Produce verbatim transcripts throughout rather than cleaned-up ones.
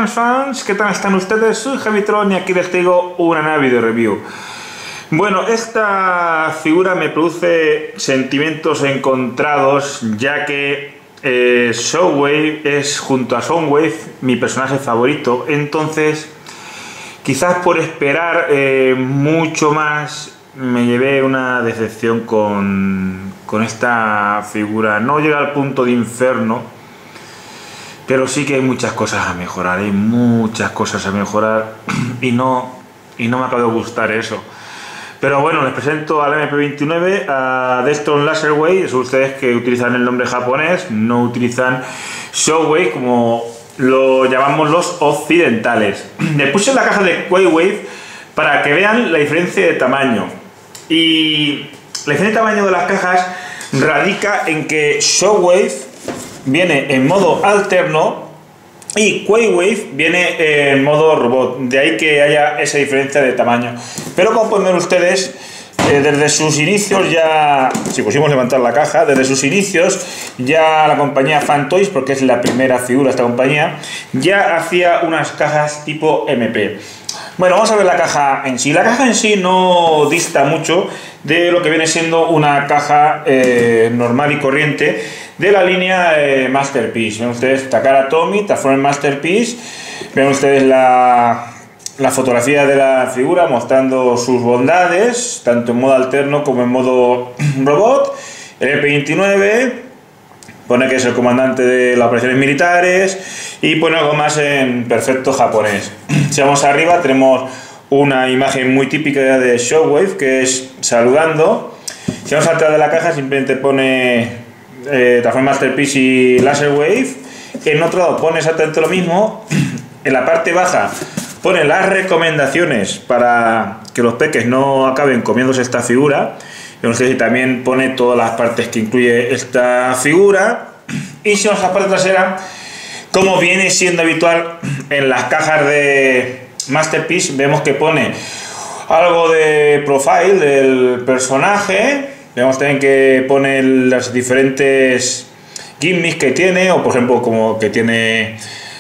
buenas fans, ¿qué tal están ustedes? Soy Javitron y aquí les traigo una nueva video review. Bueno, esta figura me produce sentimientos encontrados, ya que eh, Shockwave es, junto a Soundwave, mi personaje favorito. Entonces, quizás por esperar eh, mucho más, me llevé una decepción con, con esta figura. No llega al punto de Inferno, pero sí que hay muchas cosas a mejorar, hay muchas cosas a mejorar y no, y no me acaba de gustar eso. Pero bueno, les presento al M P veintinueve, a Destron Laserwave. Son ustedes que utilizan el nombre japonés, no utilizan Shockwave como lo llamamos los occidentales. Le puse la caja de Quakewave para que vean la diferencia de tamaño. Y la diferencia de tamaño de las cajas radica en que Shockwave viene en modo alterno y Quakewave viene en modo robot, de ahí que haya esa diferencia de tamaño. Pero como pueden ver ustedes, eh, desde sus inicios ya, si pusimos levantar la caja, desde sus inicios ya la compañía Fantoys, porque es la primera figura de esta compañía, ya hacía unas cajas tipo M P. Bueno, vamos a ver la caja en sí. La caja en sí no dista mucho de lo que viene siendo una caja eh, normal y corriente de la línea eh, Masterpiece. Ven ustedes Takara Tomy, Transformer Masterpiece. Ven ustedes la, la fotografía de la figura mostrando sus bondades, tanto en modo alterno como en modo robot. El M P veintinueve pone que es el comandante de las operaciones militares y pone algo más en perfecto japonés. Si vamos arriba tenemos una imagen muy típica de Shockwave, que es saludando. Si vamos atrás de la caja simplemente pone eh, Transformer Masterpiece y Laserwave. En otro lado pone exactamente lo mismo. En la parte baja pone las recomendaciones para que los peques no acaben comiéndose esta figura. Y también pone todas las partes que incluye esta figura. Y si vamos a la parte trasera, como viene siendo habitual en las cajas de Masterpiece, vemos que pone algo de profile del personaje. Vemos también que pone las diferentes gimmicks que tiene, o por ejemplo como que tiene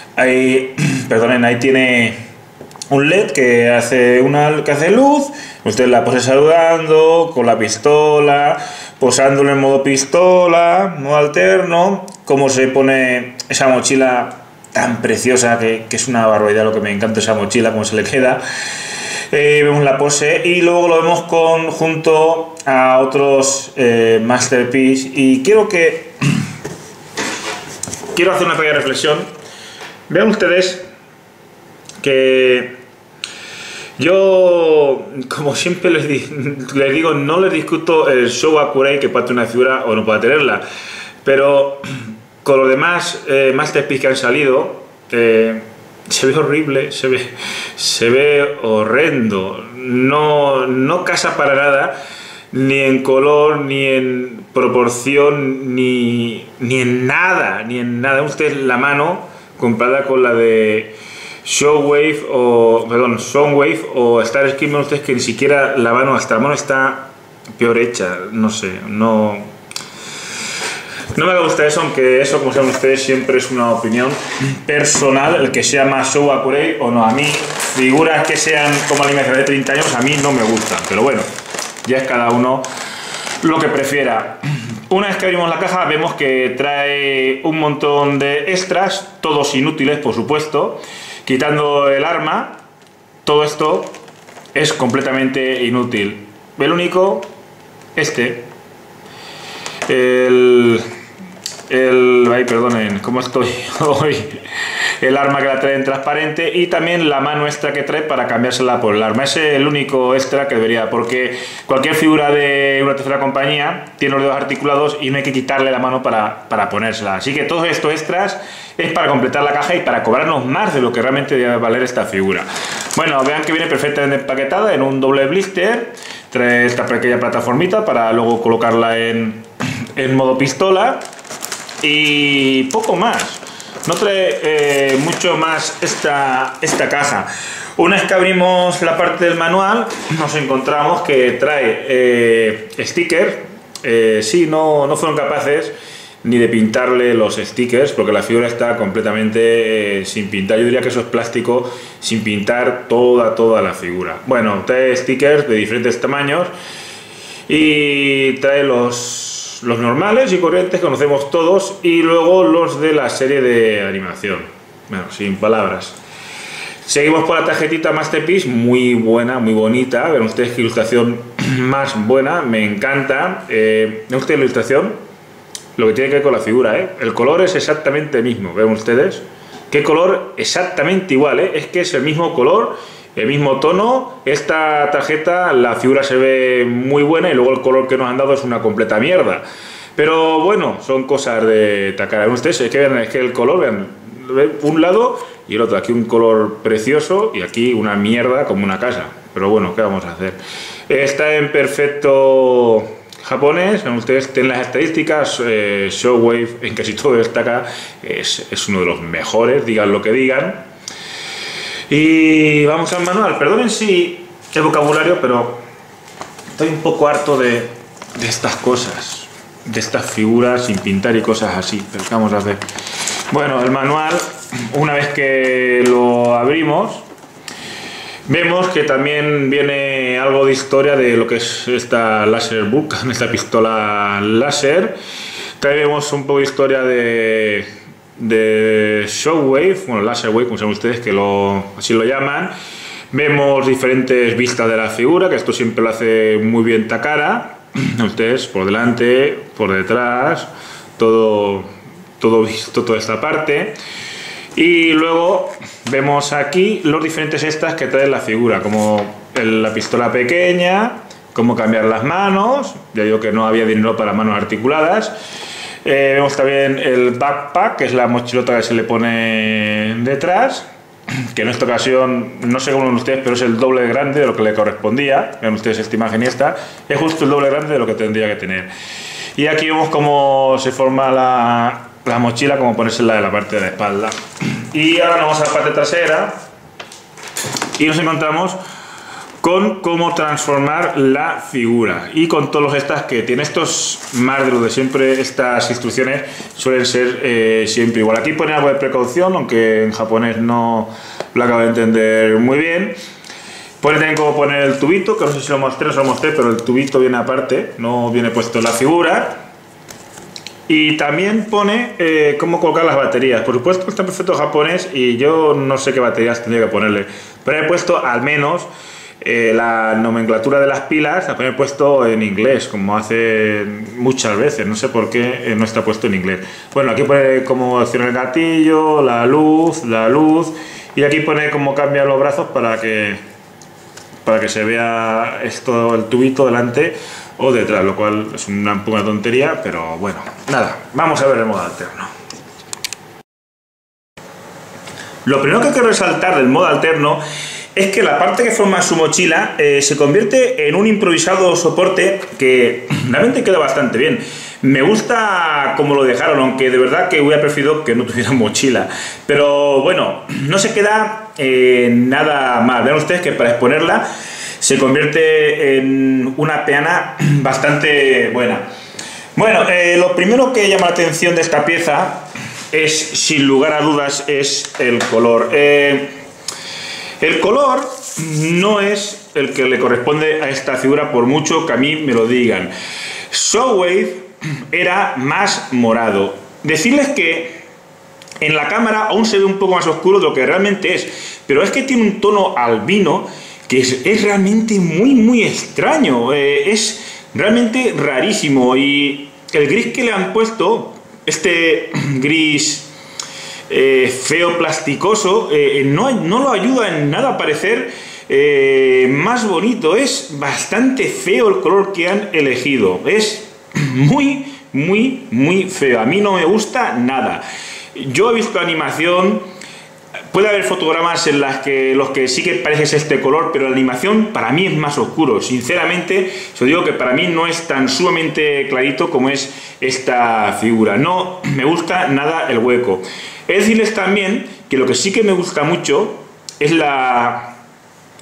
ahí, perdonen, ahí tiene un L E D que hace una que hace luz. Usted la pose saludando con la pistola, posándolo en modo pistola, modo alterno. Cómo se pone esa mochila tan preciosa, que, que es una barbaridad, lo que me encanta esa mochila, cómo se le queda. Eh, vemos la pose y luego lo vemos con, junto a otros eh, Masterpiece. Y quiero que quiero hacer una pequeña reflexión. Vean ustedes que yo, como siempre les, di, les digo, no les discuto el Show Accurate que puede tener una figura o no puede tenerla, pero con los demás eh, Masterpiece que han salido, eh, se ve horrible, se ve, se ve horrendo, no, no casa para nada, ni en color, ni en proporción, ni, ni en nada, ni en nada. Usted la mano comparada con la de Shockwave o, perdón, Soundwave o Starscream, ustedes que ni siquiera la mano, hasta la mano está peor hecha, no sé, no... No me gusta eso, aunque eso, como saben ustedes, siempre es una opinión personal, el que sea más show accurate o no. A mí, figuras que sean como la imagen de treinta años, a mí no me gustan, pero bueno, ya es cada uno lo que prefiera. Una vez que abrimos la caja, vemos que trae un montón de extras, todos inútiles, por supuesto. Quitando el arma, todo esto es completamente inútil. El único, este, el... el ay, perdonen, ¿cómo estoy hoy? El arma que la trae en transparente y también la mano extra que trae para cambiársela por el arma. Ese es el único extra que debería, porque cualquier figura de una tercera compañía tiene los dedos articulados y no hay que quitarle la mano para, para ponérsela. Así que todos estos extras es para completar la caja y para cobrarnos más de lo que realmente debe valer esta figura. Bueno, vean que viene perfectamente empaquetada en un doble blister. Trae esta pequeña plataformita para luego colocarla en, en modo pistola. Y poco más. No trae eh, mucho más esta, esta caja. Una vez que abrimos la parte del manual, nos encontramos que trae eh, stickers. Eh, sí, no, no fueron capaces ni de pintarle los stickers, porque la figura está completamente eh, sin pintar. Yo diría que eso es plástico sin pintar toda, toda la figura. Bueno, trae stickers de diferentes tamaños y trae los, los normales y corrientes que conocemos todos, y luego los de la serie de animación. Bueno, sin palabras. Seguimos por la tarjetita Masterpiece, muy buena, muy bonita. Ven ustedes qué ilustración más buena, me encanta. Eh, ¿Ven ustedes la ilustración? Lo que tiene que ver con la figura, ¿eh? El color es exactamente el mismo, ¿ven ustedes? ¿Qué color? Exactamente igual, ¿eh? Es que es el mismo color, el mismo tono. Esta tarjeta, la figura se ve muy buena y luego el color que nos han dado es una completa mierda. Pero bueno, son cosas de Takara. ¿Ven ustedes? Es que, vean, es que el color, vean, un lado y el otro. Aquí un color precioso y aquí una mierda como una casa. Pero bueno, ¿qué vamos a hacer? Está en perfecto japonés. Ustedes tienen las estadísticas. eh, Shockwave en casi todo destaca, es, es uno de los mejores, digan lo que digan. Y vamos al manual. Perdonen si el vocabulario, pero estoy un poco harto de, de estas cosas, de estas figuras sin pintar y cosas así. Pero ¿qué vamos a hacer? Bueno, el manual, una vez que lo abrimos, vemos que también viene algo de historia de lo que es esta Laser Vulcan, esta pistola láser. También vemos un poco de historia de, de Shockwave, bueno, Laser Wave, como saben ustedes, que lo, así lo llaman. Vemos diferentes vistas de la figura, que esto siempre lo hace muy bien Takara. Ustedes por delante, por detrás, todo, todo visto, toda esta parte. Y luego vemos aquí los diferentes extras que trae la figura, como el, la pistola pequeña, cómo cambiar las manos, ya digo que no había dinero para manos articuladas. Eh, vemos también el backpack, que es la mochilota que se le pone detrás, que en esta ocasión, no sé cómo lo ven ustedes, pero es el doble de grande de lo que le correspondía. Vean ustedes esta imagen y esta, es justo el doble grande de lo que tendría que tener. Y aquí vemos cómo se forma la... la mochila, como ponérsela de la parte de la espalda. Y ahora nos vamos a la parte trasera y nos encontramos con cómo transformar la figura y con todos los extras que tiene. Estos más de lo de siempre, estas instrucciones suelen ser eh, siempre igual. Aquí pone algo de precaución, aunque en japonés no lo acabo de entender muy bien. Pone también cómo poner el tubito, que no sé si lo mostré o no lo mostré, pero el tubito viene aparte, no viene puesto en la figura. Y también pone eh, cómo colocar las baterías. Por supuesto está en perfecto japonés y yo no sé qué baterías tendría que ponerle. Pero he puesto al menos eh, la nomenclatura de las pilas, la he puesto en inglés, como hace muchas veces. No sé por qué eh, no está puesto en inglés. Bueno, aquí pone cómo acciona el gatillo, la luz, la luz. Y aquí pone cómo cambiar los brazos para que, para que se vea esto, el tubito delante o detrás, lo cual es una, una tontería, pero bueno, nada, vamos a ver el modo alterno. Lo primero que quiero resaltar del modo alterno es que la parte que forma su mochila eh, se convierte en un improvisado soporte que realmente queda bastante bien. Me gusta cómo lo dejaron, aunque de verdad que hubiera preferido que no tuviera mochila. Pero bueno, no se queda eh, nada mal. Vean ustedes que para exponerla se convierte en una peana bastante buena. Bueno, eh, lo primero que llama la atención de esta pieza es, sin lugar a dudas, es el color. Eh, el color no es el que le corresponde a esta figura, por mucho que a mí me lo digan. Shockwave era más morado. Decirles que en la cámara aún se ve un poco más oscuro de lo que realmente es, pero es que tiene un tono albino que es, es realmente muy muy extraño, eh, es realmente rarísimo. Y el gris que le han puesto, este gris eh, feo plasticoso, eh, no, no lo ayuda en nada a parecer eh, más bonito. Es bastante feo el color que han elegido, es muy muy muy feo, a mí no me gusta nada. Yo he visto animación. Puede haber fotogramas en las que los que sí que parece este color, pero la animación para mí es más oscuro. Sinceramente, os digo que para mí no es tan sumamente clarito como es esta figura. No me gusta nada el hueco. He de decirles también que lo que sí que me gusta mucho es la,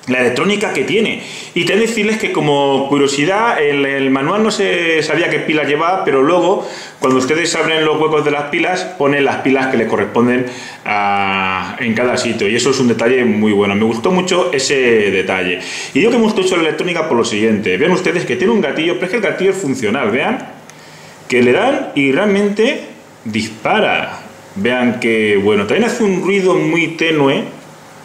la electrónica que tiene. Y te decirles que, como curiosidad, el, el manual no se sabía qué pilas llevaba, pero luego cuando ustedes abren los huecos de las pilas ponen las pilas que le corresponden a, en cada sitio, y eso es un detalle muy bueno. Me gustó mucho ese detalle. Y digo que me gustó mucho la electrónica por lo siguiente: vean ustedes que tiene un gatillo, pero es que el gatillo es funcional. Vean que le dan y realmente dispara. Vean que bueno, también hace un ruido muy tenue.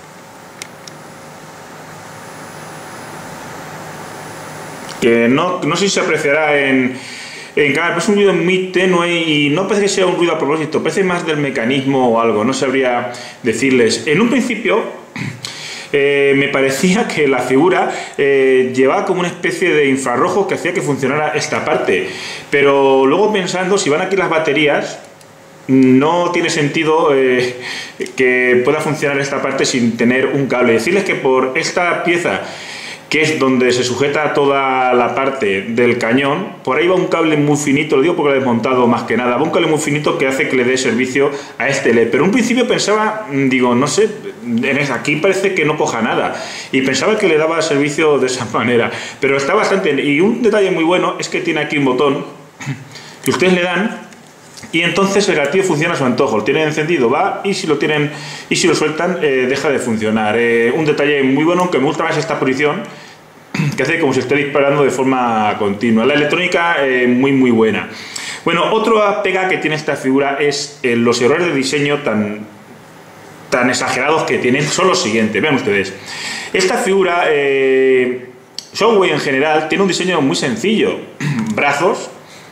Que no, no sé si se apreciará en, en cámara, pero es un ruido muy tenue y no parece que sea un ruido a propósito, parece más del mecanismo o algo, no sabría decirles. En un principio eh, me parecía que la figura eh, llevaba como una especie de infrarrojo que hacía que funcionara esta parte, pero luego pensando, si van aquí las baterías, no tiene sentido eh, que pueda funcionar esta parte sin tener un cable. Decirles que por esta pieza, que es donde se sujeta toda la parte del cañón, por ahí va un cable muy finito, lo digo porque lo he desmontado más que nada, va un cable muy finito que hace que le dé servicio a este L E D. Pero en un principio pensaba, digo, no sé, aquí parece que no coja nada, y pensaba que le daba servicio de esa manera, pero está bastante bien. Y un detalle muy bueno es que tiene aquí un botón que ustedes le dan y entonces el gatillo funciona a su antojo. Lo tienen encendido, va, y si lo tienen y si lo sueltan, eh, deja de funcionar. Eh, un detalle muy bueno, aunque me gusta más esta posición, que hace como si esté disparando de forma continua. La electrónica eh, muy muy buena. Bueno, otra pega que tiene esta figura es eh, los errores de diseño tan, tan exagerados que tienen son los siguientes. Vean ustedes. Esta figura, eh, Shockwave en general, tiene un diseño muy sencillo. Brazos,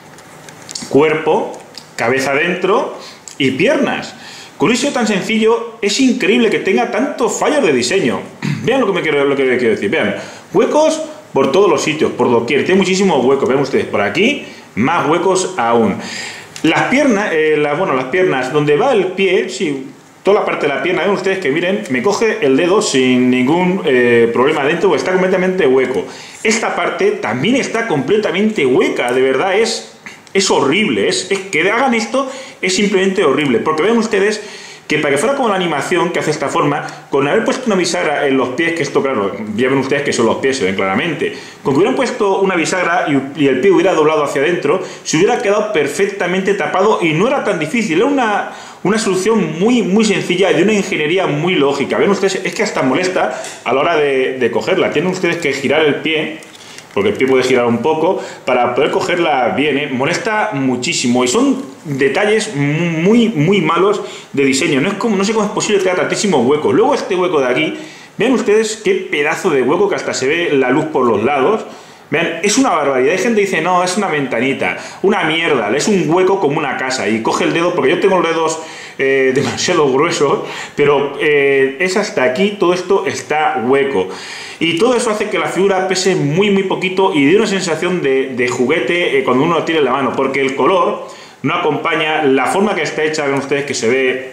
cuerpo, cabeza dentro y piernas. Con un diseño tan sencillo es increíble que tenga tantos fallos de diseño. Vean lo que me quiero, lo que me quiero decir. Vean, huecos por todos los sitios, por doquier. Tiene muchísimos huecos. Vean ustedes, por aquí más huecos aún. Las piernas, eh, la, bueno, las piernas donde va el pie, sí, toda la parte de la pierna. Vean ustedes que miren, me coge el dedo sin ningún eh, problema dentro, porque está completamente hueco. Esta parte también está completamente hueca. De verdad es Es horrible, es, es que hagan esto es simplemente horrible, porque vean ustedes que para que fuera como la animación que hace esta forma, con haber puesto una bisagra en los pies, que esto claro, ya ven ustedes que son los pies, se ven claramente, con que hubieran puesto una bisagra y, y el pie hubiera doblado hacia adentro, se hubiera quedado perfectamente tapado y no era tan difícil, era una, una solución muy, muy sencilla y de una ingeniería muy lógica. Ven ustedes, es que hasta molesta a la hora de, de cogerla, tienen ustedes que girar el pie, porque el pie puede girar un poco, para poder cogerla bien, ¿eh? Molesta muchísimo y son detalles muy, muy malos de diseño. No, es como, no sé cómo es posible que haya tantísimos huecos. Luego este hueco de aquí, vean ustedes qué pedazo de hueco, que hasta se ve la luz por los lados. Vean, es una barbaridad. Hay gente que dice, no, es una ventanita, una mierda, es un hueco como una casa, y coge el dedo, porque yo tengo los dedos eh, demasiado gruesos, pero eh, es hasta aquí, todo esto está hueco. Y todo eso hace que la figura pese muy muy poquito y dé una sensación de, de juguete eh, cuando uno lo tiene en la mano, porque el color no acompaña la forma que está hecha. Ven ustedes que se ve,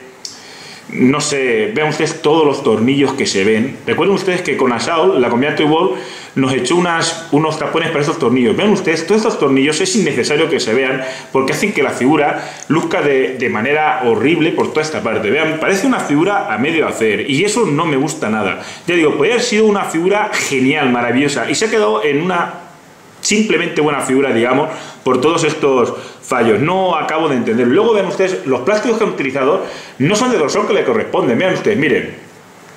no sé, vean ustedes todos los tornillos que se ven. Recuerden ustedes que con Asault, la compañía Toy World, nos echó unas, unos tapones para estos tornillos. Vean ustedes, todos estos tornillos es innecesario que se vean, porque hacen que la figura luzca de, de manera horrible por toda esta parte. Vean, parece una figura a medio hacer, y eso no me gusta nada. Ya digo, podría haber sido una figura genial, maravillosa, y se ha quedado en una simplemente buena figura, digamos, por todos estos fallos. No acabo de entenderlo. Luego vean ustedes, los plásticos que han utilizado no son del grosor que le corresponden. Vean ustedes, miren.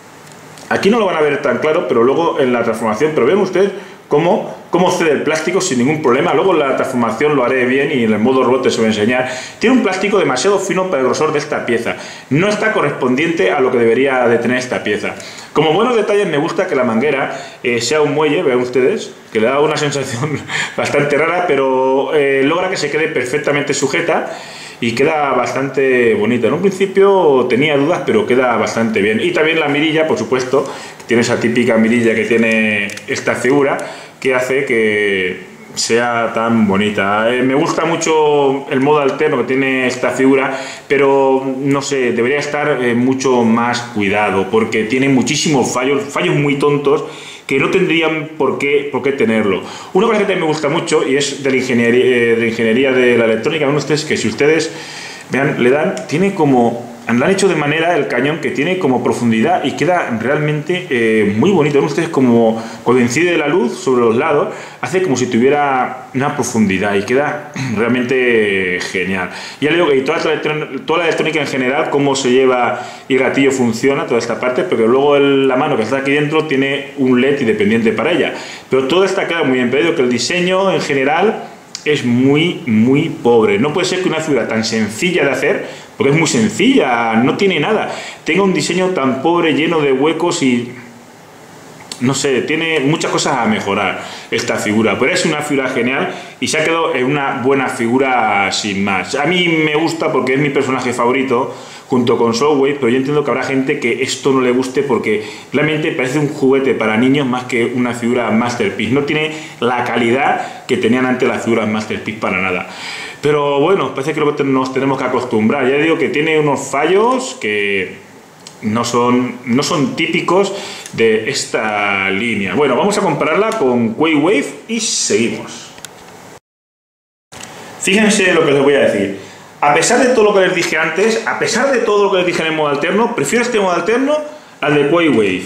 Aquí no lo van a ver tan claro, pero luego en la transformación, pero vean ustedes cómo, cómo cede el plástico sin ningún problema. Luego en la transformación lo haré bien y en el modo robot se voy a enseñar. Tiene un plástico demasiado fino para el grosor de esta pieza. No está correspondiente a lo que debería de tener esta pieza. Como buenos detalles, me gusta que la manguera eh, sea un muelle, vean ustedes, que le da una sensación bastante rara, pero eh, logra que se quede perfectamente sujeta y queda bastante bonita. En un principio tenía dudas, pero queda bastante bien. Y también la mirilla, por supuesto, tiene esa típica mirilla que tiene esta figura, que hace que sea tan bonita. Eh, me gusta mucho el modo alterno que tiene esta figura, pero no sé, debería estar eh, mucho más cuidado, porque tiene muchísimos fallos, fallos muy tontos, que no tendrían por qué, por qué tenerlo. Una cosa que también me gusta mucho, y es de la ingeniería, eh, de, la ingeniería de la electrónica, ven ustedes que si ustedes vean, le dan, tiene como lo han hecho de manera, el cañón, que tiene como profundidad y queda realmente eh, muy bonito. Ven ustedes como cuando incide la luz sobre los lados, hace como si tuviera una profundidad y queda realmente genial. Ya le digo que toda la, toda la electrónica en general, cómo se lleva y el gatillo funciona, toda esta parte, pero luego el, la mano que está aquí dentro tiene un L E D independiente para ella. Pero todo está queda muy bien, pero que el diseño en general es muy, muy pobre. No puede ser que una figura tan sencilla de hacer, porque es muy sencilla, no tiene nada, tenga un diseño tan pobre, lleno de huecos y... no sé, tiene muchas cosas a mejorar esta figura, pero es una figura genial y se ha quedado en una buena figura sin más. A mí me gusta porque es mi personaje favorito junto con Shockwave, pero yo entiendo que habrá gente que esto no le guste porque realmente parece un juguete para niños más que una figura Masterpiece. No tiene la calidad que tenían antes las figuras Masterpiece para nada. Pero bueno, parece que nos tenemos que acostumbrar. Ya digo que tiene unos fallos que no son, no son típicos de esta línea. Bueno, vamos a compararla con Quake y seguimos. Fíjense lo que les voy a decir. A pesar de todo lo que les dije antes, a pesar de todo lo que les dije en el modo alterno, prefiero este modo alterno al de Quake.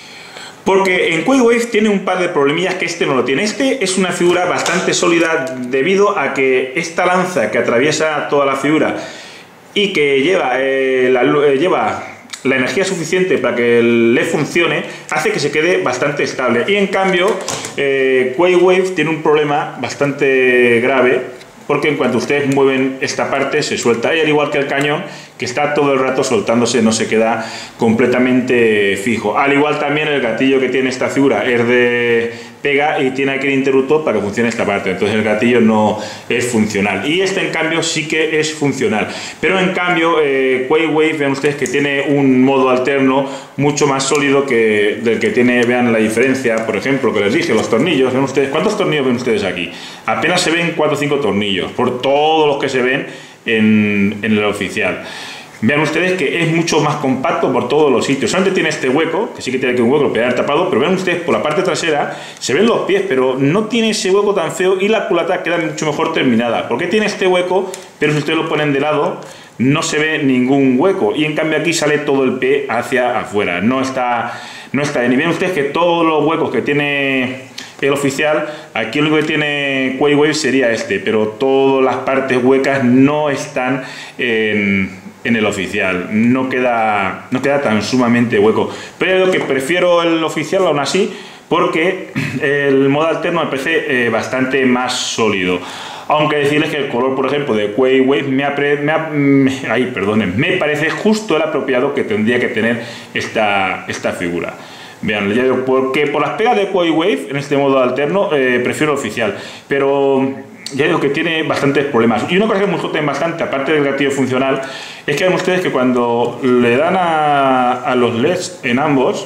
Porque en Quake tiene un par de problemillas que este no lo tiene. Este es una figura bastante sólida debido a que esta lanza que atraviesa toda la figura y que lleva, eh, la, eh, lleva la energía suficiente para que el L E D funcione, hace que se quede bastante estable. Y en cambio, eh, Quake tiene un problema bastante grave, porque en cuanto ustedes mueven esta parte se suelta, y al igual que el cañón, que está todo el rato soltándose, no se queda completamente fijo. Al igual también el gatillo que tiene esta figura es de pega y tiene aquí el interruptor para que funcione esta parte, entonces el gatillo no es funcional, y este en cambio sí que es funcional. Pero en cambio eh, Quake, vean ustedes que tiene un modo alterno mucho más sólido que del que tiene. Vean la diferencia, por ejemplo, que les dije, los tornillos. Ven ustedes, ¿cuántos tornillos ven ustedes aquí? Apenas se ven cuatro o cinco tornillos por todos los que se ven en, en el oficial. Vean ustedes que es mucho más compacto por todos los sitios. Solamente tiene este hueco, que sí que tiene aquí un hueco, pero tapado, pero vean ustedes por la parte trasera, se ven los pies, pero no tiene ese hueco tan feo y la culata queda mucho mejor terminada. ¿Por qué tiene este hueco? Pero si ustedes lo ponen de lado, no se ve ningún hueco, y en cambio aquí sale todo el pie hacia afuera. No está, no está bien. Y vean ustedes que todos los huecos que tiene el oficial, aquí lo único que tiene Quake sería este, pero todas las partes huecas no están en... en el oficial, no queda, no queda tan sumamente hueco. Pero que prefiero el oficial aún así, porque el modo alterno me parece eh, bastante más sólido. Aunque decirles que el color, por ejemplo, de Quake me, apre, me, me, ay, perdonen, me parece justo el apropiado que tendría que tener esta, esta figura. Vean, ya digo, porque por las pegas de Quake en este modo alterno eh, prefiero el oficial, pero ya digo que tiene bastantes problemas. Y una cosa que me joden bastante, aparte del gatillo funcional, es que ven ustedes que cuando le dan a, a los L E Ds en ambos,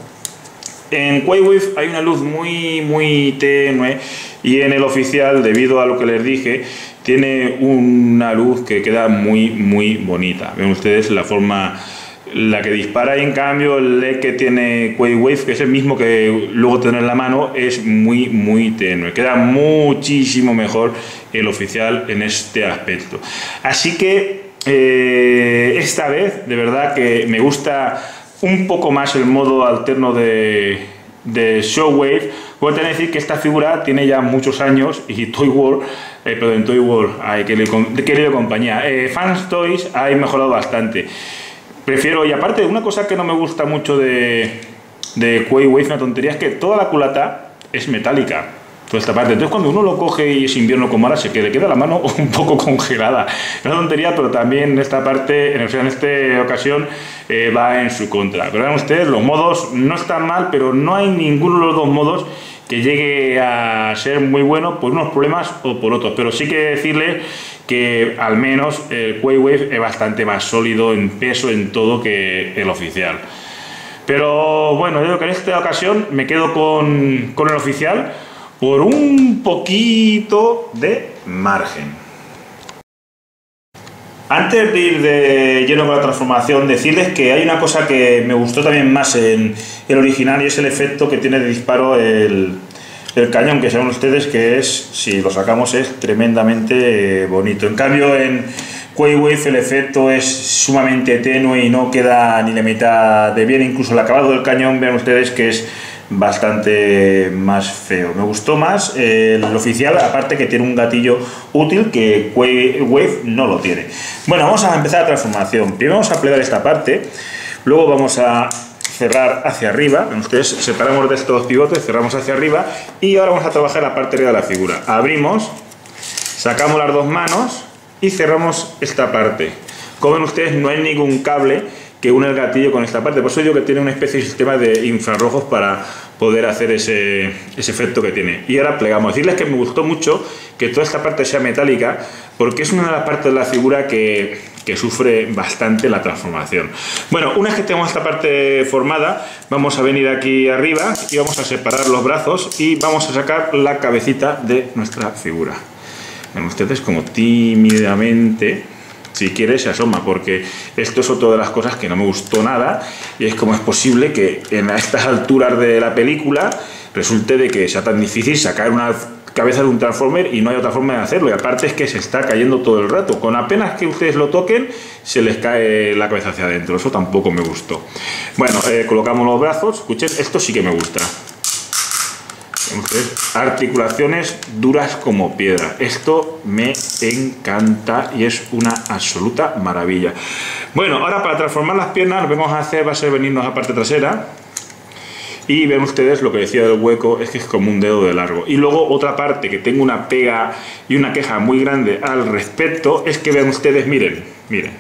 en Quake hay una luz muy muy tenue, y en el oficial, debido a lo que les dije, tiene una luz que queda muy muy bonita. Ven ustedes la forma, la que dispara, y en cambio el L E D que tiene Quake, que es el mismo que luego tener en la mano, es muy muy tenue. Queda muchísimo mejor el oficial en este aspecto. Así que eh, esta vez de verdad que me gusta un poco más el modo alterno de, de Shockwave. Voy a tener que decir que esta figura tiene ya muchos años, y Toy World, eh, perdón, Toy World, ay, que querido compañía, eh, Fans Toys ha mejorado bastante. Prefiero, y aparte, una cosa que no me gusta mucho de, de Quake, una tontería, es que toda la culata es metálica, toda esta parte. Entonces cuando uno lo coge y es invierno como ahora, se que le queda la mano un poco congelada. Es una tontería, pero también esta parte, en esta ocasión, eh, va en su contra. Pero vean ustedes, los modos no están mal, pero no hay ninguno de los dos modos que llegue a ser muy bueno por unos problemas o por otros. Pero sí que decirles que al menos el Quake es bastante más sólido en peso, en todo, que el oficial. Pero bueno, yo creo que en esta ocasión me quedo con, con el oficial por un poquito de margen. Antes de ir de lleno con la transformación, decirles que hay una cosa que me gustó también más en el original, y es el efecto que tiene de disparo el, el cañón, que saben ustedes que es, si lo sacamos, es tremendamente bonito. En cambio en Q-Wave el efecto es sumamente tenue y no queda ni la mitad de bien, incluso el acabado del cañón, vean ustedes que es bastante más feo. Me gustó más eh, el oficial, aparte que tiene un gatillo útil que Q-Wave no lo tiene. Bueno, vamos a empezar la transformación. Primero vamos a plegar esta parte, luego vamos a cerrar hacia arriba. Ustedes separamos de estos dos pivotes, cerramos hacia arriba y ahora vamos a trabajar la parte arriba de la figura. Abrimos, sacamos las dos manos y cerramos esta parte. Como ven ustedes, no hay ningún cable que une el gatillo con esta parte, por eso digo que tiene una especie de sistema de infrarrojos para poder hacer ese, ese efecto que tiene. Y ahora plegamos. Decirles que me gustó mucho que toda esta parte sea metálica, porque es una de las partes de la figura que, que sufre bastante la transformación. Bueno, una vez que tenemos esta parte formada, vamos a venir aquí arriba y vamos a separar los brazos y vamos a sacar la cabecita de nuestra figura. Ven ustedes como tímidamente, si quiere, se asoma, porque esto es otra de las cosas que no me gustó nada, y es cómo es posible que en estas alturas de la película resulte de que sea tan difícil sacar una cabeza de un Transformer y no hay otra forma de hacerlo, y aparte es que se está cayendo todo el rato, con apenas que ustedes lo toquen se les cae la cabeza hacia adentro. Eso tampoco me gustó. Bueno, eh, colocamos los brazos. Escuchen, esto sí que me gusta. Ustedes, articulaciones duras como piedra. Esto me encanta y es una absoluta maravilla. Bueno, ahora para transformar las piernas lo que vamos a hacer va a ser venirnos a la parte trasera y ven ustedes lo que decía del hueco, es que es como un dedo de largo. Y luego otra parte que tengo una pega y una queja muy grande al respecto es que ven ustedes, miren, miren.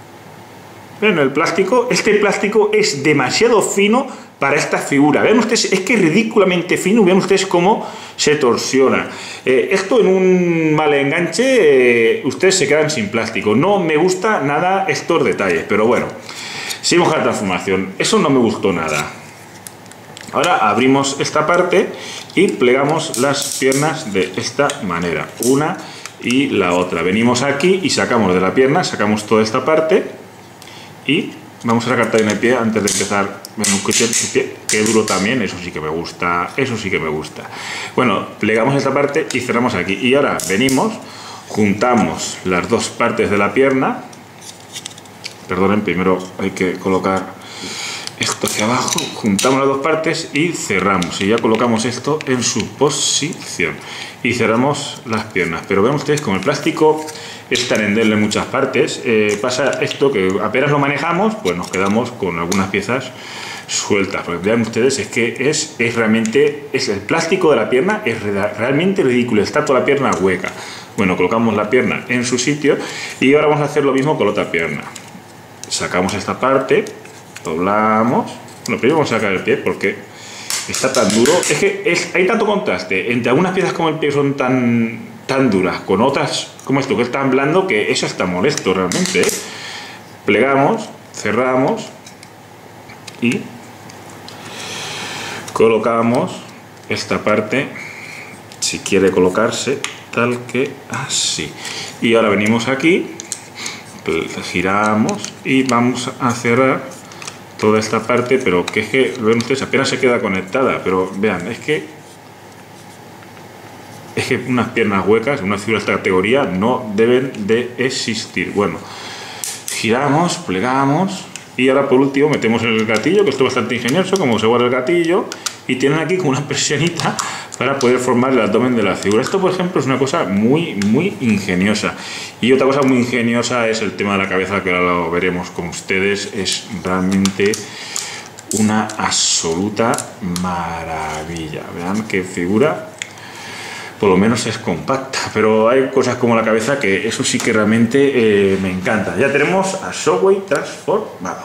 Ven el plástico, este plástico es demasiado fino para esta figura. Vean ustedes, es que es ridículamente fino, vean ustedes cómo se torsiona. Eh, esto en un mal enganche, eh, ustedes se quedan sin plástico. No me gusta nada estos detalles, pero bueno, seguimos con la transformación. Eso no me gustó nada. Ahora abrimos esta parte y plegamos las piernas de esta manera, una y la otra. Venimos aquí y sacamos de la pierna, sacamos toda esta parte y vamos a sacar también el pie antes de empezar. Bueno, el pie, que duro también, eso sí que me gusta, eso sí que me gusta. Bueno, plegamos esta parte y cerramos aquí. Y ahora venimos, juntamos las dos partes de la pierna. Perdonen, primero hay que colocar esto hacia abajo, juntamos las dos partes y cerramos. Y ya colocamos esto en su posición. Y cerramos las piernas. Pero vean ustedes, como el plástico es tan endeble en muchas partes, eh, pasa esto que apenas lo manejamos, pues nos quedamos con algunas piezas sueltas. Porque vean ustedes, es que es, es realmente, es el plástico de la pierna es realmente ridículo, está toda la pierna hueca. Bueno, colocamos la pierna en su sitio y ahora vamos a hacer lo mismo con la otra pierna. Sacamos esta parte, doblamos. Bueno, primero vamos a sacar el pie porque está tan duro. Es que es, hay tanto contraste entre algunas piezas como el pie son tan tan duras, con otras como esto que es tan blando, que eso está molesto realmente, ¿eh? Plegamos, cerramos y colocamos esta parte, si quiere colocarse, tal que así. Y ahora venimos aquí, giramos y vamos a cerrar toda esta parte, pero que es que, ven ustedes, apenas se queda conectada, pero vean, es que es que unas piernas huecas, una figura de esta categoría no deben de existir. Bueno, giramos, plegamos y ahora por último metemos el gatillo, que esto es bastante ingenioso, como se guarda el gatillo, y tienen aquí como una presionita para poder formar el abdomen de la figura. Esto, por ejemplo, es una cosa muy, muy ingeniosa. Y otra cosa muy ingeniosa es el tema de la cabeza, que ahora lo veremos con ustedes. Es realmente una absoluta maravilla. Vean qué figura. Por lo menos es compacta, pero hay cosas como la cabeza que eso sí que realmente eh, me encanta. Ya tenemos a Shockwave transformado.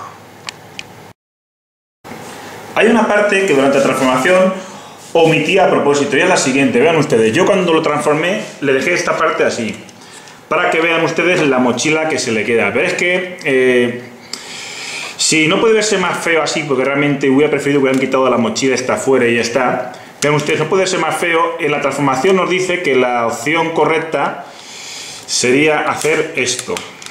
Hay una parte que durante la transformación omití a propósito, y es la siguiente. Vean ustedes, yo cuando lo transformé le dejé esta parte así, para que vean ustedes la mochila que se le queda. Pero es que eh, si no puede verse más feo así, porque realmente hubiera preferido que hubieran quitado la mochila, está fuera y ya está. Vean ustedes, no puede ser más feo. En la transformación nos dice que la opción correcta sería hacer esto.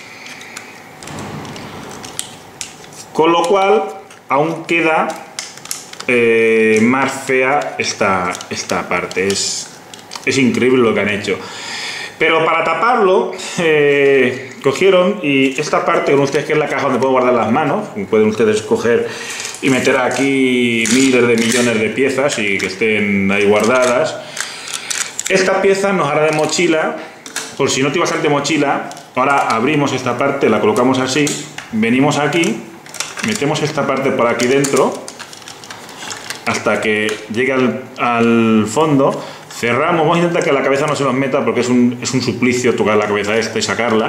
Con lo cual, aún queda eh, más fea esta, esta parte. Es, es increíble lo que han hecho. Pero para taparlo, eh, cogieron y esta parte, con ustedes que es la caja donde pueden guardar las manos, pueden ustedes coger y meter aquí miles de millones de piezas y que estén ahí guardadas. Esta pieza nos hará de mochila, por si no tiene bastante mochila. Ahora abrimos esta parte, la colocamos así, venimos aquí, metemos esta parte por aquí dentro hasta que llegue al, al fondo, cerramos, vamos a intentar que la cabeza no se nos meta porque es un, es un suplicio tocar la cabeza esta y sacarla.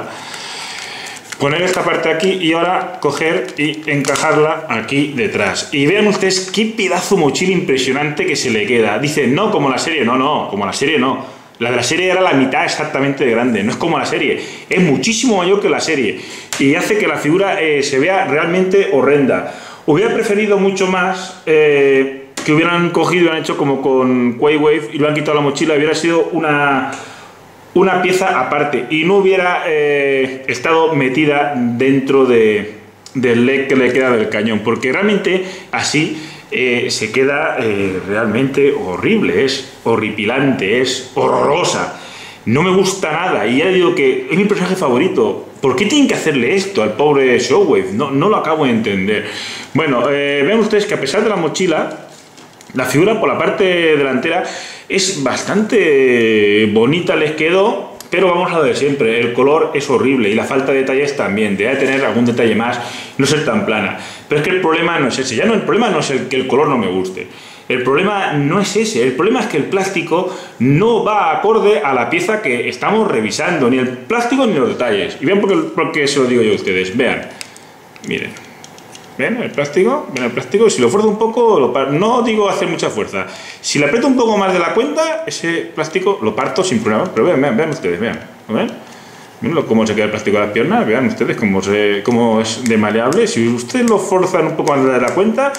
Poner esta parte aquí y ahora coger y encajarla aquí detrás. Y vean ustedes qué pedazo mochila impresionante que se le queda. Dicen, no, como la serie. No, no, como la serie no. La de la serie era la mitad exactamente de grande. No es como la serie. Es muchísimo mayor que la serie. Y hace que la figura eh, se vea realmente horrenda. Hubiera preferido mucho más eh, que hubieran cogido y lo han hecho como con Quake y lo han quitado la mochila. Hubiera sido una... una pieza aparte y no hubiera eh, estado metida dentro de, del L E D que le queda del cañón, porque realmente así eh, se queda eh, realmente horrible, es horripilante, es horrorosa, no me gusta nada y ya digo que es mi personaje favorito. ¿Por qué tienen que hacerle esto al pobre Shockwave? No, no lo acabo de entender. Bueno, eh, vean ustedes que a pesar de la mochila, la figura por la parte delantera es bastante bonita, les quedó, pero vamos a lo de siempre, el color es horrible y la falta de detalles también, debe tener algún detalle más, no ser tan plana. Pero es que el problema no es ese, ya no, el problema no es el que el color no me guste, el problema no es ese, el problema es que el plástico no va acorde a la pieza que estamos revisando, ni el plástico ni los detalles. Y vean por qué, por qué se lo digo yo a ustedes, vean, miren. ¿Ven el plástico? ¿Ven el plástico? Si lo fuerzo un poco, lo par... no digo hacer mucha fuerza. Si le aprieto un poco más de la cuenta, ese plástico lo parto sin problema. Pero vean, vean, vean ustedes, vean. ¿Ven? ¿Ven cómo se queda el plástico de las piernas? Vean ustedes cómo, se... cómo es de maleable. Si ustedes lo forzan un poco más de la cuenta,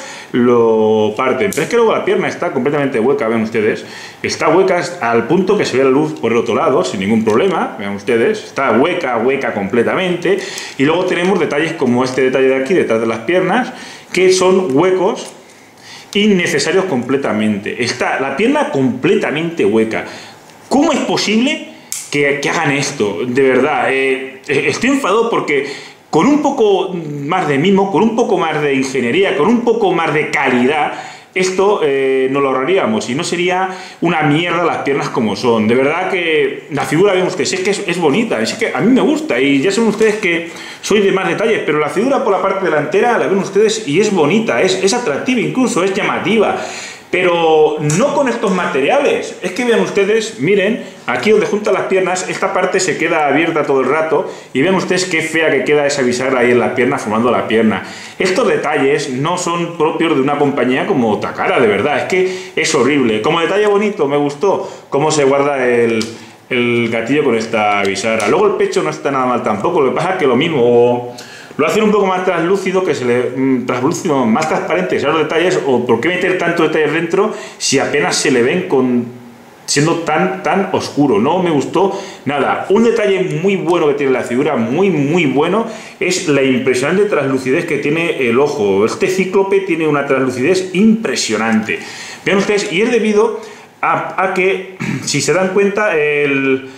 lo parten. Pero es que luego la pierna está completamente hueca, vean ustedes. Está hueca al punto que se ve la luz por el otro lado, sin ningún problema. Vean ustedes. Está hueca, hueca completamente. Y luego tenemos detalles como este detalle de aquí, detrás de las piernas, que son huecos innecesarios completamente. Está la pierna completamente hueca. ¿Cómo es posible que, que hagan esto? De verdad, eh, estoy enfadado porque con un poco más de mimo, con un poco más de ingeniería, con un poco más de calidad, esto eh, nos lo ahorraríamos y no sería una mierda las piernas como son. De verdad que la figura, ven ustedes, es que es, es bonita, es que a mí me gusta y ya saben ustedes que soy de más detalles, pero la figura por la parte delantera la ven ustedes y es bonita, es, es atractiva incluso, es llamativa. Pero no con estos materiales. Es que vean ustedes, miren, aquí donde juntan las piernas, esta parte se queda abierta todo el rato y vean ustedes qué fea que queda esa bisagra ahí en la pierna, formando la pierna. Estos detalles no son propios de una compañía como Takara, de verdad, es que es horrible. Como detalle bonito, me gustó cómo se guarda el, el gatillo con esta bisagra. Luego el pecho no está nada mal tampoco, lo que pasa es que lo mismo... Lo hacen un poco más translúcido, que se le mmm, translúcido, más transparente, esos detalles, o por qué meter tanto detalles dentro si apenas se le ven con siendo tan tan oscuro. No me gustó nada. Un detalle muy bueno que tiene la figura, muy muy bueno, es la impresionante translucidez que tiene el ojo. Este cíclope tiene una translucidez impresionante. Vean ustedes, y es debido a, a que, si se dan cuenta, el...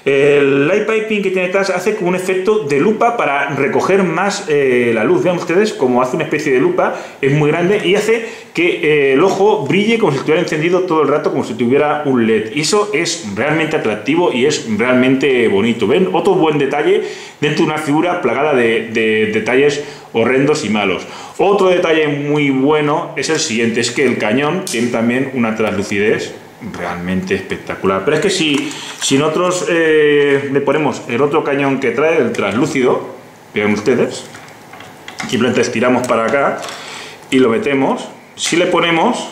el light piping que tiene detrás hace como un efecto de lupa para recoger más eh, la luz. Vean ustedes como hace una especie de lupa, es muy grande y hace que eh, el ojo brille como si estuviera encendido todo el rato, como si tuviera un L E D. Y eso es realmente atractivo y es realmente bonito. ¿Ven? Otro buen detalle dentro de una figura plagada de, de detalles horrendos y malos. Otro detalle muy bueno es el siguiente, es que el cañón tiene también una translucidez realmente espectacular. Pero es que si, si nosotros eh, le ponemos el otro cañón que trae, el translúcido, vean ustedes, simplemente estiramos para acá y lo metemos. Si le ponemos,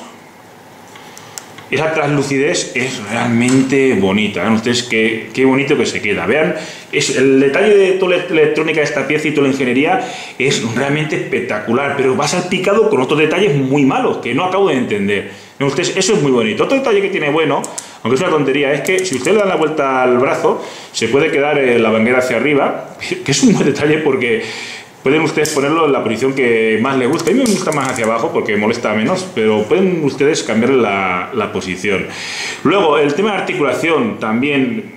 esa translucidez es realmente bonita. Vean ustedes qué, qué bonito que se queda. Vean, es, el detalle de toda la electrónica de esta pieza y toda la ingeniería es realmente espectacular, pero va salpicado con otros detalles muy malos que no acabo de entender. Vean ustedes, eso es muy bonito. Otro detalle que tiene bueno, aunque es una tontería, es que si usted le da la vuelta al brazo, se puede quedar eh, la manguera hacia arriba, que es un buen detalle porque pueden ustedes ponerlo en la posición que más les gusta. A mí me gusta más hacia abajo porque molesta menos, pero pueden ustedes cambiar la, la posición. Luego, el tema de articulación también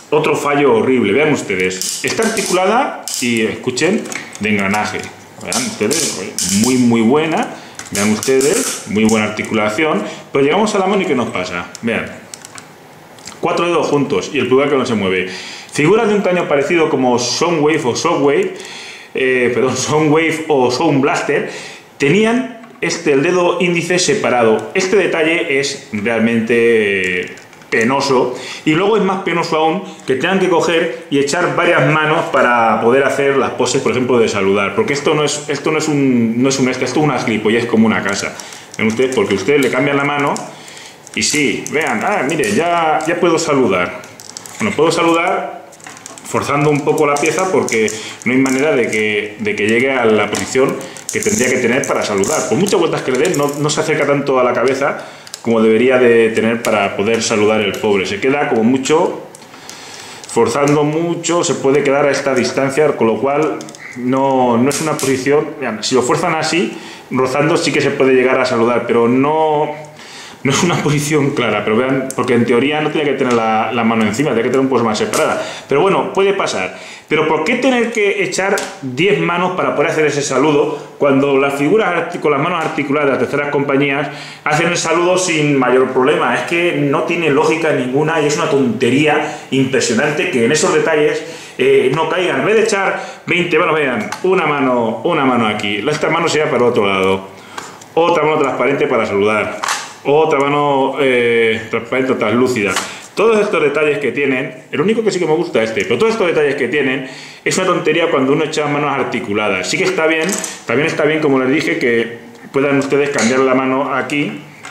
otro fallo horrible. Vean ustedes, está articulada y escuchen, de engranaje. Vean ustedes, muy muy buena. Vean ustedes, muy buena articulación. Pero llegamos a la mano y ¿qué nos pasa? Vean, cuatro dedos juntos y el pulgar que no se mueve. Figuras de un tamaño parecido como Soundwave o Shockwave, eh, perdón, Soundwave o Sound Blaster, tenían este, el dedo índice separado. Este detalle es realmente penoso, y luego es más penoso aún que tengan que coger y echar varias manos para poder hacer las poses, por ejemplo, de saludar, porque esto no es, esto no es un, no es un, esto es una gilipollez como una casa. ¿Ven ustedes? Porque ustedes le cambian la mano y sí, vean, ah, mire, ya, ya puedo saludar. Bueno, puedo saludar forzando un poco la pieza porque no hay manera de que, de que llegue a la posición que tendría que tener para saludar. Por muchas vueltas que le den, no, no se acerca tanto a la cabeza como debería de tener para poder saludar el pobre. Se queda como mucho, forzando mucho, se puede quedar a esta distancia, con lo cual no, no es una posición. Vean, si lo fuerzan así, rozando sí que se puede llegar a saludar, pero no, no es una posición clara. Pero vean, porque en teoría no tiene que tener la, la mano encima, tiene que tener un poco más separada. Pero bueno, puede pasar. Pero ¿por qué tener que echar diez manos para poder hacer ese saludo cuando las figuras con las manos articuladas de terceras compañías hacen el saludo sin mayor problema? Es que no tiene lógica ninguna y es una tontería impresionante que en esos detalles eh, no caigan. En vez de echar veinte manos, vean, una mano, una mano aquí, esta mano sería para el otro lado, otra mano transparente para saludar, otra mano eh, transparente o translúcida. Todos estos detalles que tienen, el único que sí que me gusta es este, pero todos estos detalles que tienen es una tontería cuando uno echa manos articuladas. Sí que está bien, también está bien, como les dije, que puedan ustedes cambiar la mano aquí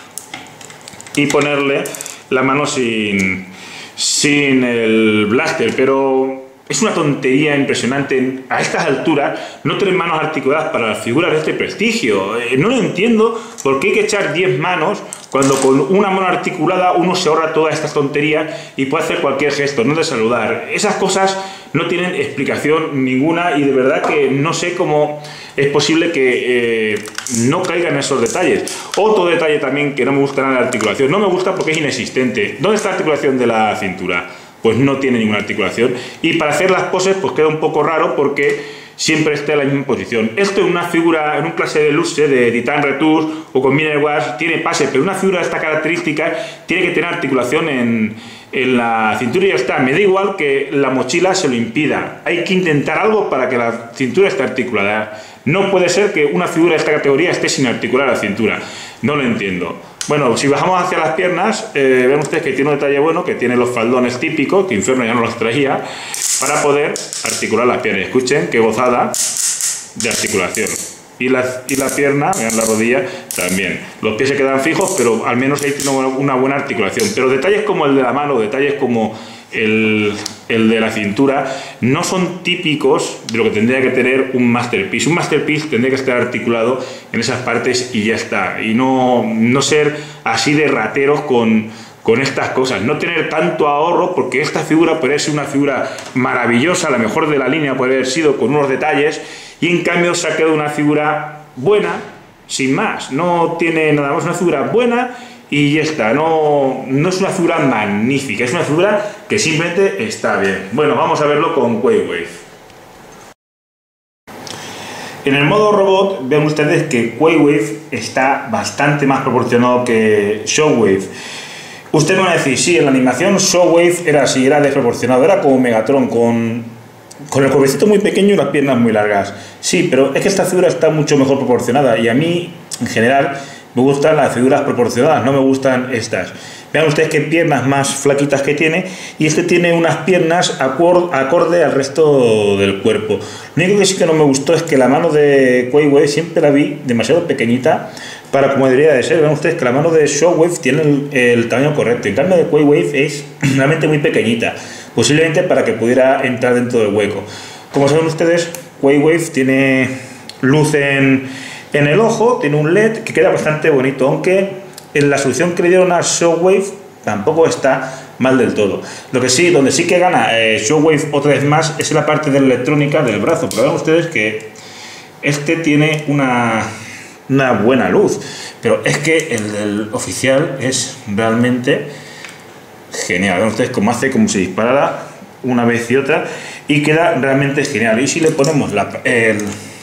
y ponerle la mano sin, sin el blaster, pero es una tontería impresionante a estas alturas no tener manos articuladas para las figuras de este prestigio. Eh, no lo entiendo por qué hay que echar diez manos cuando con una mano articulada uno se ahorra toda esta tontería y puede hacer cualquier gesto, no de saludar. Esas cosas no tienen explicación ninguna y de verdad que no sé cómo es posible que eh, no caigan esos detalles. Otro detalle también que no me gusta nada de la articulación, no me gusta porque es inexistente. ¿Dónde está la articulación de la cintura? Pues no tiene ninguna articulación, y para hacer las poses pues queda un poco raro porque siempre está en la misma posición. Esto en una figura, en un clase de luxe de Titan Retus o con Mineral Wars tiene pase, pero una figura de esta característica tiene que tener articulación en, en la cintura y ya está. Me da igual que la mochila se lo impida, hay que intentar algo para que la cintura esté articulada. No puede ser que una figura de esta categoría esté sin articular la cintura, no lo entiendo. Bueno, si bajamos hacia las piernas, eh, ven ustedes que tiene un detalle bueno, que tiene los faldones típicos, que Inferno ya no los traía, para poder articular las piernas. Escuchen qué gozada de articulación. Y la, y la pierna, vean la rodilla, también. Los pies se quedan fijos, pero al menos ahí tiene una buena articulación. Pero detalles como el de la mano, detalles como el, el de la cintura, no son típicos de lo que tendría que tener un masterpiece. Un masterpiece tendría que estar articulado en esas partes y ya está. Y no, no ser así de rateros con, con estas cosas. No tener tanto ahorro, porque esta figura podría ser una figura maravillosa, la mejor de la línea puede haber sido con unos detalles, y en cambio se ha quedado una figura buena, sin más. No tiene nada más, una figura buena y ya está. No, no es una figura magnífica, es una figura que simplemente está bien. Bueno, vamos a verlo con Quakewave. En el modo robot ven ustedes que Quakewave está bastante más proporcionado que Shockwave. Ustedes van a decir, sí, en la animación Shockwave era así, era desproporcionado, era como Megatron, con, con el cuerpecito muy pequeño y las piernas muy largas. Sí, pero es que esta figura está mucho mejor proporcionada y a mí, en general, me gustan las figuras proporcionadas, no me gustan estas. Vean ustedes qué piernas más flaquitas que tiene, y este tiene unas piernas acorde, acorde al resto del cuerpo. Lo único que sí que no me gustó es que la mano de Quakewave siempre la vi demasiado pequeñita para como debería de ser. Vean ustedes que la mano de Shockwave tiene el, el tamaño correcto, en cambio de Quakewave es realmente muy pequeñita, posiblemente para que pudiera entrar dentro del hueco. Como saben ustedes, Quakewave tiene luz en... En el ojo, tiene un L E D que queda bastante bonito, aunque en la solución que le dieron a Shockwave tampoco está mal del todo. Lo que sí, donde sí que gana eh, Shockwave otra vez más es en la parte de la electrónica del brazo. Pero vean ustedes que este tiene una, una buena luz, pero es que el del oficial es realmente genial. Vean ustedes cómo hace, como si disparara una vez y otra y queda realmente genial. Y si le ponemos la, el,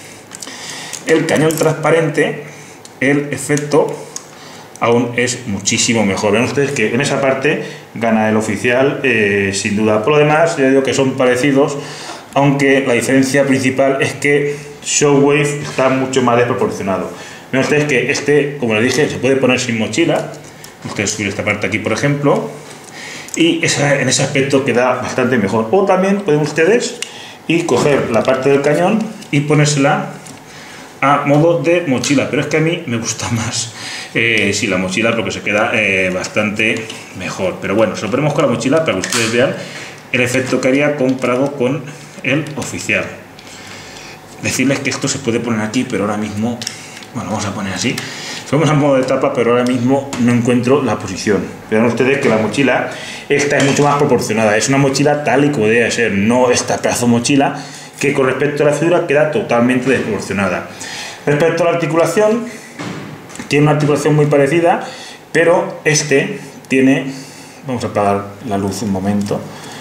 el cañón transparente, el efecto aún es muchísimo mejor. Ven ustedes que en esa parte gana el oficial, eh, sin duda. Por lo demás, ya digo que son parecidos, aunque la diferencia principal es que Shockwave está mucho más desproporcionado. Ven ustedes que este, como les dije, se puede poner sin mochila. Ustedes subir esta parte aquí, por ejemplo, y esa, en ese aspecto queda bastante mejor. O también pueden ustedes y coger la parte del cañón y ponérsela a modo de mochila, pero es que a mí me gusta más eh, si la mochila, porque se queda eh, bastante mejor. Pero bueno, se lo ponemos con la mochila para que ustedes vean el efecto que haría comparado con el oficial. Decirles que esto se puede poner aquí, pero ahora mismo, bueno, vamos a poner así. Vamos a modo de tapa, pero ahora mismo no encuentro la posición. Vean ustedes que la mochila esta es mucho más proporcionada. Es una mochila tal y como debe ser, no esta pedazo de mochila que con respecto a la figura queda totalmente desproporcionada. Respecto a la articulación, tiene una articulación muy parecida, pero este tiene, vamos a apagar la luz un momento,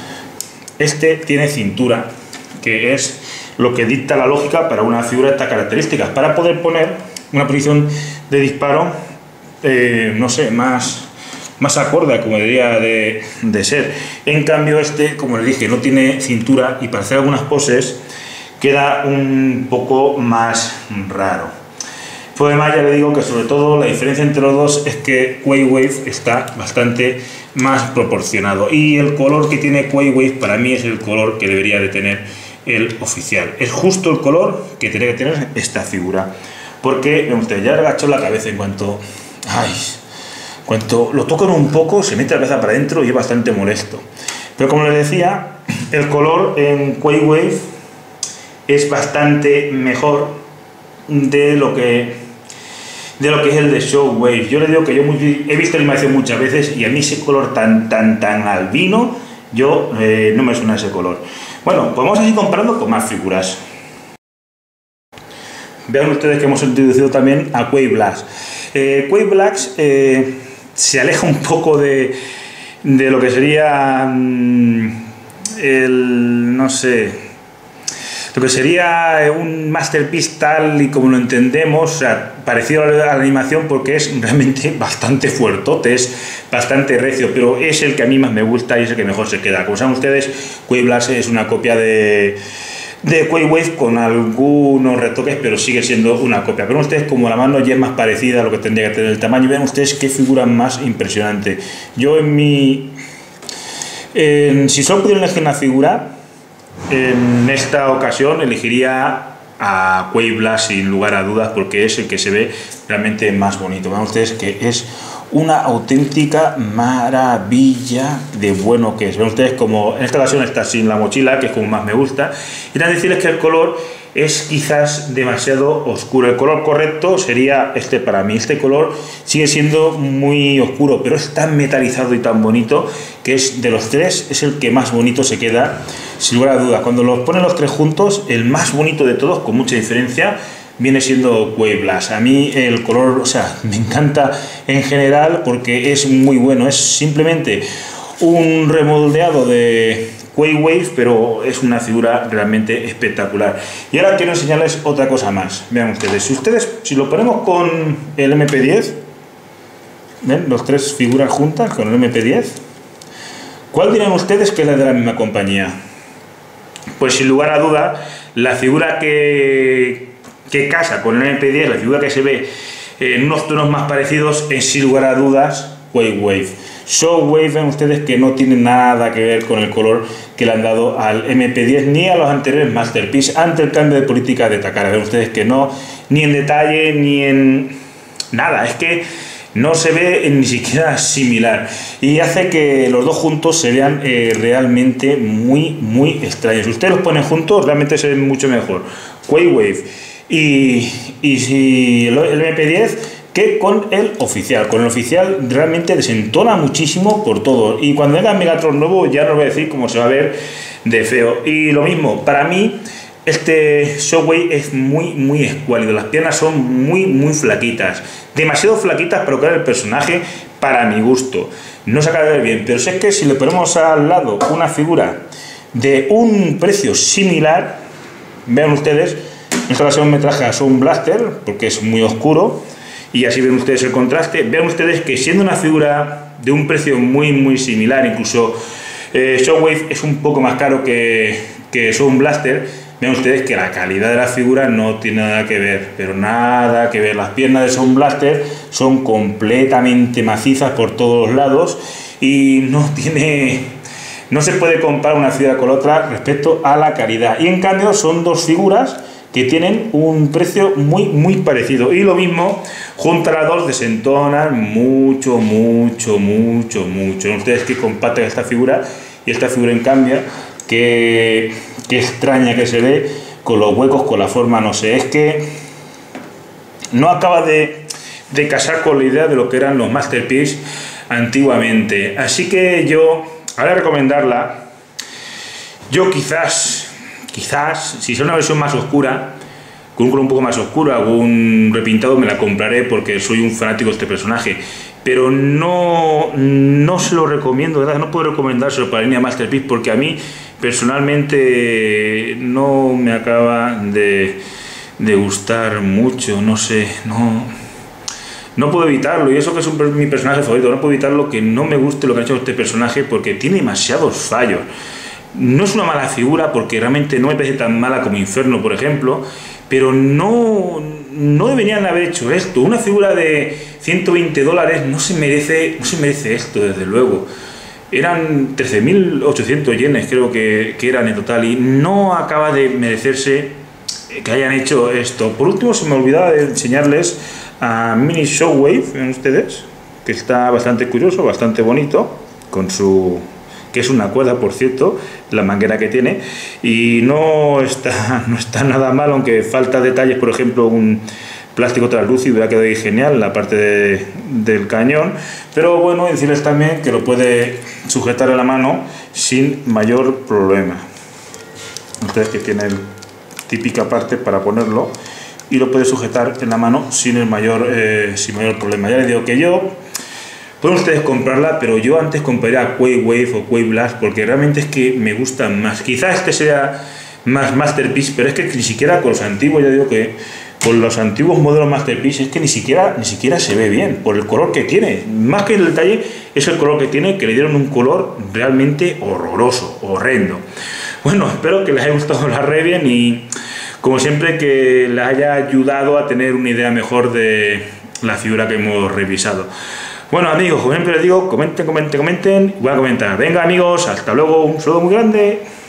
este tiene cintura, que es lo que dicta la lógica para una figura de estas características, para poder poner una posición de disparo, eh, no sé, más, más acorde como debería de, de ser. En cambio este, como les dije, no tiene cintura y para hacer algunas poses queda un poco más raro. Por demás, ya le digo que sobre todo la diferencia entre los dos es que Quake está bastante más proporcionado y el color que tiene Quake para mí es el color que debería de tener el oficial. Es justo el color que tiene que tener esta figura, porque usted ya agachó la cabeza en cuanto, ay, cuanto lo tocan un poco se mete la cabeza para adentro y es bastante molesto. Pero como les decía, el color en Quake es bastante mejor de lo que de lo que es el de Shockwave. Yo le digo que yo muy, he visto la animación muchas veces y a mí ese color tan tan tan albino, yo eh, no me suena ese color. Bueno, pues vamos a ir comparando con más figuras. Vean ustedes que hemos introducido también a Quake Blast. Eh, Quake Blast eh, se aleja un poco de, de lo que sería mm, el, no sé, lo que sería un masterpiece tal y como lo entendemos, o sea, parecido a la animación, porque es realmente bastante fuertote, es bastante recio, pero es el que a mí más me gusta y es el que mejor se queda. Como saben ustedes, Quake Blast es una copia de, de Quake con algunos retoques, pero sigue siendo una copia. Pero ustedes, como la mano ya es más parecida a lo que tendría que tener el tamaño, vean ustedes qué figura más impresionante. Yo en mi... En, si solo pudiera elegir una figura, en esta ocasión elegiría a Quake Blast sin lugar a dudas, porque es el que se ve realmente más bonito. Vean ustedes que es una auténtica maravilla de bueno que es. Ven ustedes como en esta ocasión está sin la mochila, que es como más me gusta, y también decirles que el color es quizás demasiado oscuro. El color correcto sería este para mí. Este color sigue siendo muy oscuro, pero es tan metalizado y tan bonito que es de los tres es el que más bonito se queda, sin lugar a dudas. Cuando los ponen los tres juntos, el más bonito de todos, con mucha diferencia, viene siendo Quake Blast. A mí el color, o sea, me encanta en general porque es muy bueno. Es simplemente un remoldeado de Quake, pero es una figura realmente espectacular. Y ahora quiero enseñarles otra cosa más. Vean ustedes, si ustedes, si lo ponemos con el M P diez, ¿ven? Los tres figuras juntas con el M P diez, ¿cuál dirán ustedes que es la de la misma compañía? Pues sin lugar a duda, la figura que, que casa con el M P diez, la figura que se ve en unos tonos más parecidos, es sin lugar a dudas Quake. Shockwave, ven ustedes que no tiene nada que ver con el color que le han dado al M P diez ni a los anteriores Masterpiece ante el cambio de política de Takara. Ven ustedes que no, ni en detalle ni en nada, es que no se ve ni siquiera similar y hace que los dos juntos se vean eh, realmente muy muy extraños. Si ustedes los ponen juntos realmente se ven mucho mejor Quake y, y si el, el M P diez que con el oficial. Con el oficial realmente desentona muchísimo por todo, y cuando venga el Megatron nuevo ya no voy a decir cómo se va a ver de feo. Y lo mismo, para mí este Shockwave es muy muy escuálido, las piernas son muy muy flaquitas, demasiado flaquitas para crear el personaje para mi gusto, no se acaba de ver bien. Pero si es que si le ponemos al lado una figura de un precio similar. Vean ustedes, en esta ocasión me traje a Sound Blaster porque es muy oscuro y así ven ustedes el contraste. Vean ustedes que siendo una figura de un precio muy muy similar, incluso eh, Shockwave es un poco más caro que, que Sound Blaster, vean ustedes que la calidad de la figura no tiene nada que ver, pero nada que ver. Las piernas de Sound Blaster son completamente macizas por todos los lados y no tiene... No se puede comparar una figura con otra respecto a la calidad. Y en cambio son dos figuras que tienen un precio muy muy parecido. Y lo mismo, junto a las dos desentonan mucho, mucho, mucho, mucho. ¿No? Ustedes que compactan esta figura y esta figura en cambio, que, que extraña que se ve, con los huecos, con la forma, no sé. Es que no acaba de, de casar con la idea de lo que eran los Masterpiece antiguamente. Así que yo... Ahora recomendarla, yo quizás, quizás, si es una versión más oscura, con un color un poco más oscuro, algún repintado, me la compraré porque soy un fanático de este personaje, pero no, no se lo recomiendo, ¿verdad? No puedo recomendárselo para la línea Masterpiece porque a mí personalmente no me acaba de, de gustar mucho, no sé, no... No puedo evitarlo, y eso que es un, mi personaje favorito, no puedo evitarlo que no me guste lo que ha hecho este personaje porque tiene demasiados fallos. No es una mala figura porque realmente no me parece tan mala como Inferno, por ejemplo, pero no, no deberían haber hecho esto. Una figura de ciento veinte dólares no se merece, no se merece esto, desde luego. Eran trece mil ochocientos yenes, creo que, que eran en total, y no acaba de merecerse que hayan hecho esto. Por último, se me olvidaba de enseñarles a Mini Shockwave, ven ustedes, que está bastante curioso, bastante bonito, con su... que es una cuerda, por cierto, la manguera que tiene, y no está, no está nada mal, aunque falta detalles, por ejemplo, un plástico translúcido, hubiera quedado ahí genial la parte de, del cañón, pero bueno, decirles también que lo puede sujetar a la mano sin mayor problema. Ustedes que tienen típica parte para ponerlo, y lo puede sujetar en la mano sin el mayor, eh, sin mayor problema. Ya les digo que yo, pueden ustedes comprarla, pero yo antes compraría Quake Wave o Quake Blast porque realmente es que me gustan más. Quizás este sea más Masterpiece, pero es que ni siquiera con los antiguos, ya digo que con los antiguos modelos Masterpiece es que ni siquiera, ni siquiera se ve bien por el color que tiene. Más que el detalle es el color que tiene, que le dieron un color realmente horroroso, horrendo. Bueno, espero que les haya gustado la review y... como siempre, que les haya ayudado a tener una idea mejor de la figura que hemos revisado. Bueno amigos, como siempre les digo, comenten, comenten, comenten, voy a comentar. Venga amigos, hasta luego, un saludo muy grande.